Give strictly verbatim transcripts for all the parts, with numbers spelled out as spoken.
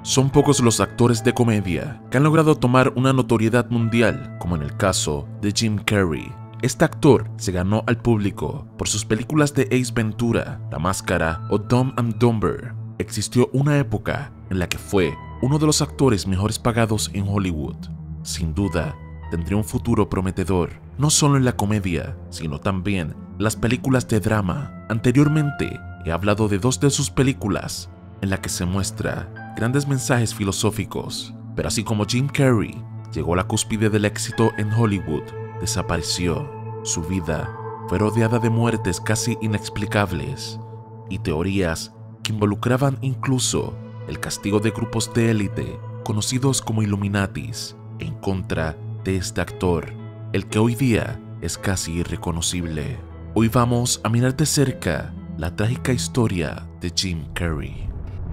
Son pocos los actores de comedia que han logrado tomar una notoriedad mundial, como en el caso de Jim Carrey. Este actor se ganó al público por sus películas de Ace Ventura, La Máscara o Dumb and Dumber. Existió una época en la que fue uno de los actores mejores pagados en Hollywood. Sin duda, tendría un futuro prometedor, no solo en la comedia, sino también en las películas de drama. Anteriormente, he hablado de dos de sus películas en las que se muestra grandes mensajes filosóficos, pero así como Jim Carrey llegó a la cúspide del éxito en Hollywood, desapareció. Su vida fue rodeada de muertes casi inexplicables y teorías que involucraban incluso el castigo de grupos de élite conocidos como Illuminatis en contra de este actor, el que hoy día es casi irreconocible. Hoy vamos a mirar de cerca la trágica historia de Jim Carrey.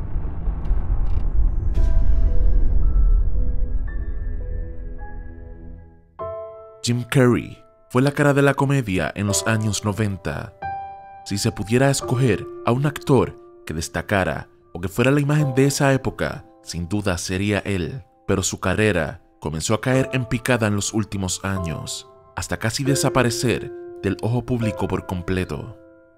Jim Carrey fue la cara de la comedia en los años noventa. Si se pudiera escoger a un actor que destacara o que fuera la imagen de esa época, sin duda sería él. Pero su carrera comenzó a caer en picada en los últimos años, hasta casi desaparecer del ojo público por completo.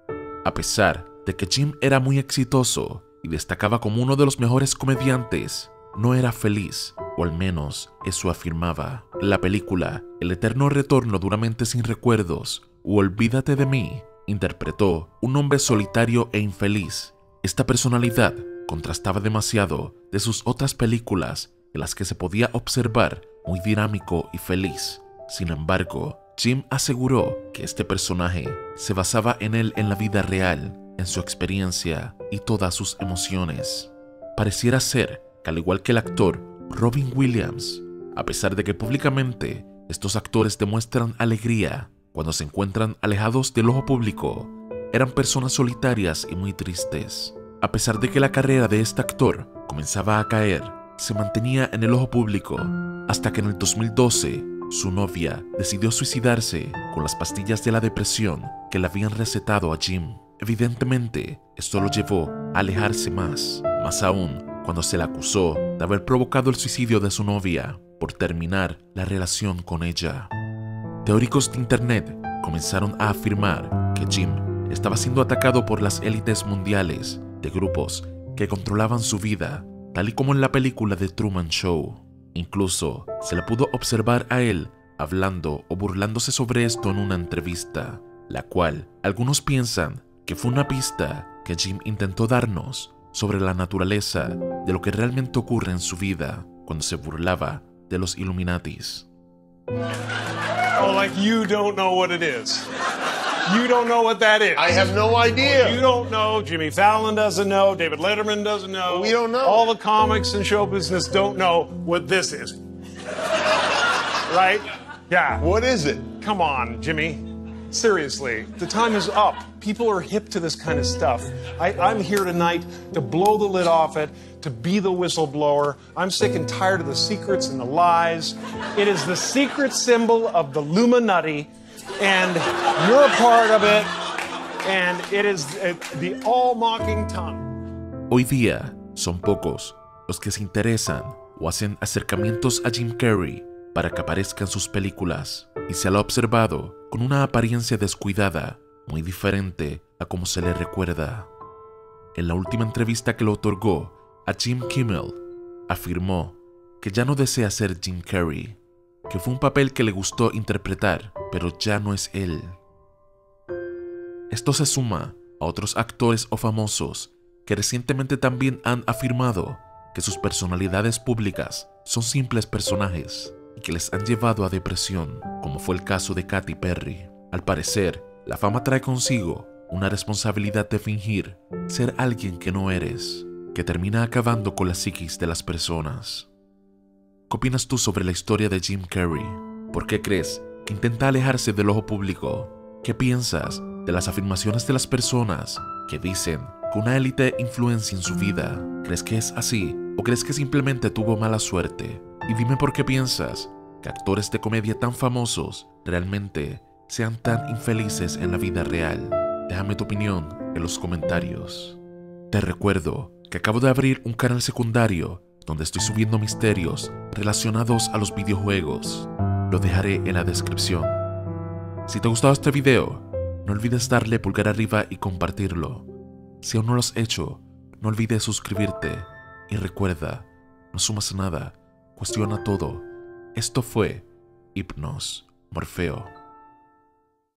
A pesar de que Jim era muy exitoso y destacaba como uno de los mejores comediantes, no era feliz, o al menos eso afirmaba. La película El eterno retorno de una mente sin recuerdos o Olvídate de mí interpretó un hombre solitario e infeliz. Esta personalidad contrastaba demasiado de sus otras películas en las que se podía observar muy dinámico y feliz. Sin embargo, Jim aseguró que este personaje se basaba en él en la vida real, en su experiencia y todas sus emociones. Pareciera ser que, al igual que el actor Robin Williams, a pesar de que públicamente estos actores demuestran alegría cuando se encuentran alejados del ojo público, eran personas solitarias y muy tristes. A pesar de que la carrera de este actor comenzaba a caer, se mantenía en el ojo público hasta que en el dos mil doce su novia decidió suicidarse con las pastillas de la depresión que le habían recetado a Jim. Evidentemente, esto lo llevó a alejarse más, más aún cuando se le acusó de haber provocado el suicidio de su novia por terminar la relación con ella. Teóricos de internet comenzaron a afirmar que Jim estaba siendo atacado por las élites mundiales de grupos que controlaban su vida, tal y como en la película The Truman Show. Incluso se le pudo observar a él hablando o burlándose sobre esto en una entrevista, la cual algunos piensan que fue una pista que Jim intentó darnos sobre la naturaleza de lo que realmente ocurre en su vida cuando se burlaba de los Illuminatis. Oh, like you don't know what it is. You don't know what that is. I have no idea. You don't know. Jimmy Fallon doesn't know. David Letterman doesn't know. We don't know. All the comics and show business don't know what this is. Right? Yeah. What is it? Come on, Jimmy. Seriously, the time is up. People are hip to this kind of stuff. I, I'm here tonight to blow the lid off it, to be the whistleblower. I'm sick and tired of the secrets and the lies. It is the secret symbol of the Illuminati, and you're a part of it, and it is uh, the all-mocking tongue. Hoy día son pocos los que se interesan o hacen acercamientos a Jim Carrey para que aparezca en sus películas, y se lo ha observado con una apariencia descuidada, muy diferente a como se le recuerda. En la última entrevista que le otorgó a Jim Kimmel, afirmó que ya no desea ser Jim Carrey, que fue un papel que le gustó interpretar, pero ya no es él. Esto se suma a otros actores o famosos que recientemente también han afirmado que sus personalidades públicas son simples personajes y que les han llevado a depresión, como fue el caso de Katy Perry. Al parecer, la fama trae consigo una responsabilidad de fingir ser alguien que no eres, que termina acabando con la psiquis de las personas. ¿Qué opinas tú sobre la historia de Jim Carrey? ¿Por qué crees que intenta alejarse del ojo público? ¿Qué piensas de las afirmaciones de las personas que dicen que una élite influencia en su vida? ¿Crees que es así o crees que simplemente tuvo mala suerte? Y dime por qué piensas que actores de comedia tan famosos realmente sean tan infelices en la vida real. Déjame tu opinión en los comentarios. Te recuerdo que acabo de abrir un canal secundario donde estoy subiendo misterios relacionados a los videojuegos. Lo dejaré en la descripción. Si te ha gustado este video, no olvides darle pulgar arriba y compartirlo. Si aún no lo has hecho, no olvides suscribirte. Y recuerda, no sumas nada, cuestiona todo. Esto fue Hypnos Morfeo.